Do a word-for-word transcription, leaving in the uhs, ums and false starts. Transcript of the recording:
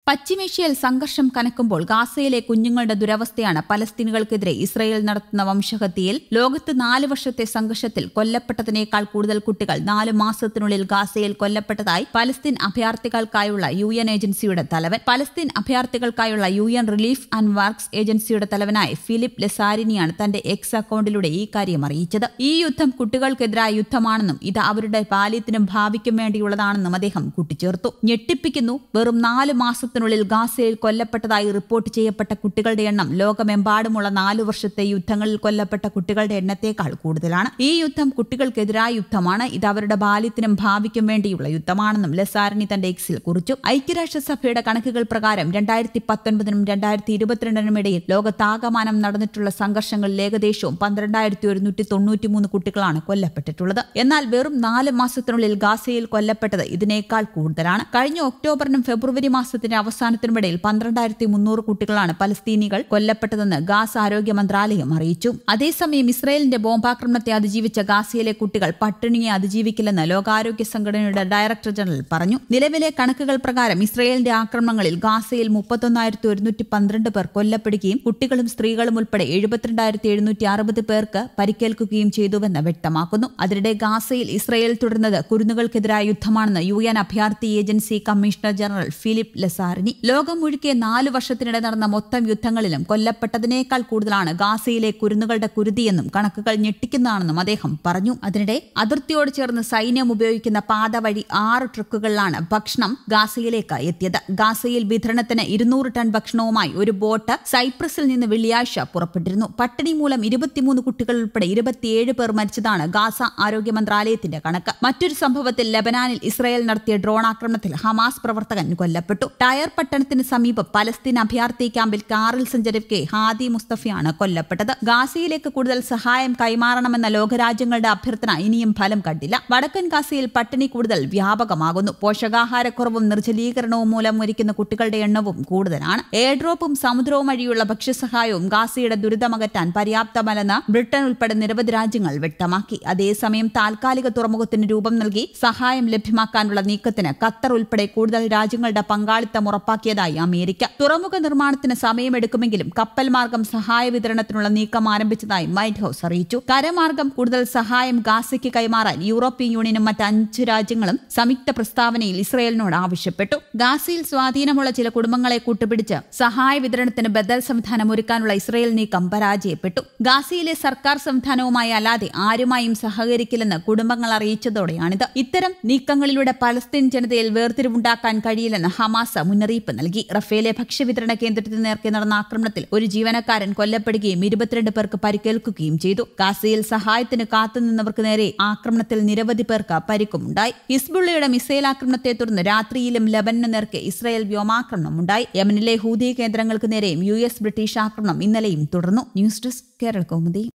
പശ്ചിമേഷ്യയിൽ സംഘർഷം കനക്കുമ്പോൾ ഗാസയിലെ കുഞ്ഞുങ്ങളുടെ ദുരവസ്ഥയാണ് പലസ്തീനുകൾക്കെതിരെ ഇസ്രയേൽ നടത്തുന്ന വംശഹത്യയിൽ. ലോകത്ത് നാല് വർഷത്തെ സംഘർഷത്തിൽ കൊല്ലപ്പെട്ടതിനേക്കാൾ കൂടുതൽ കുട്ടികൾ നാല് മാസത്തിനുള്ളിൽ ഗാസയിൽ കൊല്ലപ്പെട്ടതായി പലസ്തീൻ അഭയാർത്ഥികൾക്കായുള്ള യു എൻ ഏജൻസിയുടെ തലവൻ. പലസ്തീൻ അഭയാർത്ഥികൾക്കായുള്ള U N relief and works ഏജൻസിയുടെ തലവനായ ഫിലിപ്പ് ലെസാരിനിയാണ് തന്റെ എക്സ് അക്കൌണ്ടിലൂടെ ഈ കാര്യം അറിയിച്ചത്. ഈ യുദ്ധം കുട്ടികൾക്കെതിരായ യുദ്ധമാണെന്നും ഇത് അവരുടെ ബാല്യത്തിനും ഭാവിക്കും വേണ്ടിയുള്ളതാണെന്നും അദ്ദേഹം കൂട്ടിച്ചേർത്തു. ഞെട്ടിപ്പിക്കുന്നു, വെറും നാല് മാസത്തിനുള്ളിൽ ഗാസയിൽ കൊല്ലപ്പെട്ടതായി റിപ്പോർട്ട് ചെയ്യപ്പെട്ട കുട്ടികളുടെ എണ്ണം ലോകമെമ്പാടുമുള്ള നാലു വർഷത്തെ യുദ്ധങ്ങളിൽ കൊല്ലപ്പെട്ട കുട്ടികളുടെ എണ്ണത്തേക്കാൾ കൂടുതലാണ്. ഈ യുദ്ധം കുട്ടികൾക്കെതിരായ യുദ്ധമാണ്. ഇത് അവരുടെ ബാല്യത്തിനും ഭാവിക്കും വേണ്ടിയുള്ള യുദ്ധമാണെന്നും ലെസാരിനി തന്റെ എക്സിൽ കുറിച്ചു. ഐക്യരാഷ്ട്രസഭയുടെ കണക്കുകൾ പ്രകാരം രണ്ടായിരത്തി പത്തൊൻപതിനും രണ്ടായിരത്തി ഇരുപത്തിരണ്ടിനും ഇടയിൽ ലോകത്താകമാനം നടന്നിട്ടുള്ള സംഘർഷങ്ങളിൽ ഏകദേശവും പന്ത്രണ്ടായിരത്തി ഒരുന്നൂറ്റി തൊണ്ണൂറ്റിമൂന്ന് കുട്ടികളാണ് കൊല്ലപ്പെട്ടിട്ടുള്ളത്. എന്നാൽ വെറും നാല് മാസത്തിനുള്ളിൽ ഗാസയിൽ കൊല്ലപ്പെട്ടത് ഇതിനേക്കാൾ കൂടുതലാണ്. കഴിഞ്ഞ ഒക്ടോബറിനും ഫെബ്രുവരി മാസത്തിന്റെ അവസാനത്തിനുമിടയിൽ പന്ത്രണ്ടായിരത്തി മുന്നൂറ് കുട്ടികളാണ് പലസ്തീനികൾ കൊല്ലപ്പെട്ടതെന്ന് ഗാസ ആരോഗ്യ മന്ത്രാലയം അറിയിച്ചു. അതേസമയം ഇസ്രയേലിന്റെ ബോംബാക്രമണത്തെ അതിജീവിച്ച ഗാസയിലെ കുട്ടികൾ പട്ടിണിയെ അതിജീവിക്കില്ലെന്ന് ലോകാരോഗ്യ സംഘടനയുടെ ഡയറക്ടർ ജനറൽ പറഞ്ഞു. നിലവിലെ കണക്കുകൾ പ്രകാരം ഇസ്രയേലിന്റെ ആക്രമണങ്ങളിൽ ഗാസയിൽ മുപ്പത്തൊന്നായിരത്തി ഒരുന്നൂറ്റി പന്ത്രണ്ട് പേർ കൊല്ലപ്പെടുകയും കുട്ടികളും സ്ത്രീകളും ഉൾപ്പെടെ എഴുപത്തിരണ്ടായിരത്തി എഴുന്നൂറ്റി അറുപത് പേർക്ക് പരിക്കേൽക്കുകയും ചെയ്തുവെന്ന് വ്യക്തമാക്കുന്നു. അതിനിടെ ഗാസയിൽ ഇസ്രയേൽ തുടരുന്നത് കുരുന്നുകൾക്കെതിരായ യുദ്ധമാണെന്ന് യു എൻ അഭയാർത്ഥി agency commissioner general Philippe Lazzarini. ലോകം മുഴുക്കെ നാലു വർഷത്തിനിടെ നടന്ന മൊത്തം യുദ്ധങ്ങളിലും കൊല്ലപ്പെട്ടതിനേക്കാൾ കൂടുതലാണ് ഗാസയിലെ കുരുന്നുകളുടെ കുരുതിയെന്നും കണക്കുകൾ ഞെട്ടിക്കുന്നതാണെന്നും അദ്ദേഹം പറഞ്ഞു. അതിനിടെ അതിർത്തിയോട് ചേർന്ന് സൈന്യം ഉപയോഗിക്കുന്ന പാത വഴി ആറ് ട്രക്കുകളിലാണ് ഭക്ഷണം ഗാസയിലേക്ക് എത്തിയത്. ഗാസയിൽ വിതരണത്തിന് ഇരുന്നൂറ് ടൺ ഭക്ഷണവുമായി ഒരു ബോട്ട് സൈപ്രസിൽ നിന്ന് വെള്ളിയാഴ്ച പുറപ്പെട്ടിരുന്നു. പട്ടിണി മൂലം ഇരുപത്തിമൂന്ന് കുട്ടികൾ ഉൾപ്പെടെ ഇരുപത്തിയേഴ് പേർ മരിച്ചതാണ് ഗാസ ആരോഗ്യ മന്ത്രാലയത്തിന്റെ കണക്ക്. മറ്റൊരു സംഭവത്തിൽ ലബനാനിൽ ഇസ്രായേൽ നടത്തിയ ഡ്രോൺ ആക്രമണത്തിൽ ഹമാസ് പ്രവർത്തകൻ കൊല്ലപ്പെട്ടു. ടയർ പട്ടണത്തിന് സമീപം പലസ്തീൻ അഭയാർത്ഥി ക്യാമ്പിൽ കാറിൽ സഞ്ചരിക്കെ ഹാദി മുസ്തഫയാണ് കൊല്ലപ്പെട്ടത്. ഗാസയിലേക്ക് കൂടുതൽ സഹായം കൈമാറണമെന്ന ലോകരാജ്യങ്ങളുടെ അഭ്യർത്ഥന ഇനിയും ഫലം കണ്ടില്ല. വടക്കൻ ഗാസയിൽ പട്ടിണി കൂടുതൽ വ്യാപകമാകുന്നു. പോഷകാഹാരക്കുറവും നിർജ്ജലീകരണവും മൂലം മരിക്കുന്ന കുട്ടികളുടെ എണ്ണവും കൂടുതലാണ്. എയർഡ്രോപ്പും സമുദ്രവും വഴിയുള്ള ഭക്ഷ്യസഹായവും ഗാസയുടെ ദുരിതമകറ്റാൻ പര്യാപ്തമല്ലെന്ന് ബ്രിട്ടൻ ഉൾപ്പെടെ നിരവധി രാജ്യങ്ങൾ വ്യക്തമാക്കി. അതേസമയം താൽക്കാലിക തുറമുഖത്തിന് രൂപം നൽകി സഹായം ലഭ്യമാക്കാനുള്ള നീക്കത്തിന് ഖത്തർ ഉൾപ്പെടെ കൂടുതൽ രാജ്യങ്ങളുടെ പങ്കാളിത്തം ഉറപ്പാക്കിയതായി അമേരിക്ക. തുറമുഖ നിർമ്മാണത്തിന് സമയമെടുക്കുമെങ്കിലും കപ്പൽ മാർഗം സഹായ വിതരണത്തിനുള്ള നീക്കം ആരംഭിച്ചതായി വൈറ്റ് ഹൌസ് അറിയിച്ചു. കരമാർഗം കൂടുതൽ സഹായം ഗാസയ്ക്ക് കൈമാറാൻ യൂറോപ്യൻ യൂണിയനും മറ്റ് അഞ്ച് രാജ്യങ്ങളും സംയുക്ത പ്രസ്താവനയിൽ ഇസ്രയേലിനോട് ആവശ്യപ്പെട്ടു. ഗാസയിൽ സ്വാധീനമുള്ള ചില കുടുംബങ്ങളെ കൂട്ടുപിടിച്ച് സഹായ വിതരണത്തിന് ബദൽ സംവിധാനം ഒരുക്കാനുള്ള ഇസ്രയേൽ നീക്കം പരാജയപ്പെട്ടു. ഗാസയിലെ സർക്കാർ സംവിധാനവുമായി അല്ലാതെ ആരുമായും സഹകരിക്കില്ലെന്ന് കുടുംബങ്ങൾ അറിയിച്ചതോടെയാണിത്. ഇത്തരം നീക്കങ്ങളിലൂടെ പലസ്തീൻ ജനതയിൽ വേർതിരിവുണ്ടാക്കാൻ കഴിയില്ലെന്ന് ഹമാസ് മുന്നറിയിപ്പ് നൽകി. റഫേലെ ഭക്ഷ്യവിതരണ കേന്ദ്രത്തിന് നേർക്ക് നടന്ന ആക്രമണത്തിൽ ഒരു ജീവനക്കാരൻ കൊല്ലപ്പെടുകയും ഇരുപത്തിരണ്ട് പേർക്ക് പരിക്കേൽക്കുകയും ചെയ്തു. ഗാസയിൽ സഹായത്തിന് കാത്തുനിന്നവർക്ക് നേരെ ആക്രമണത്തിൽ നിരവധി പേർക്ക് പരിക്കുമുണ്ടായി. ഹിസ്ബുള്ളയുടെ മിസൈൽ ആക്രമണത്തെ തുടർന്ന് രാത്രിയിലും ലബനന് നേർക്ക് ഇസ്രായേൽ വ്യോമാക്രമണമുണ്ടായി. യമനിലെ ഹൂതി കേന്ദ്രങ്ങൾക്ക് നേരെയും യു എസ് ബ്രിട്ടീഷ് ആക്രമണം ഇന്നലെയും തുടർന്നു. News desk Kerala Kaumudi.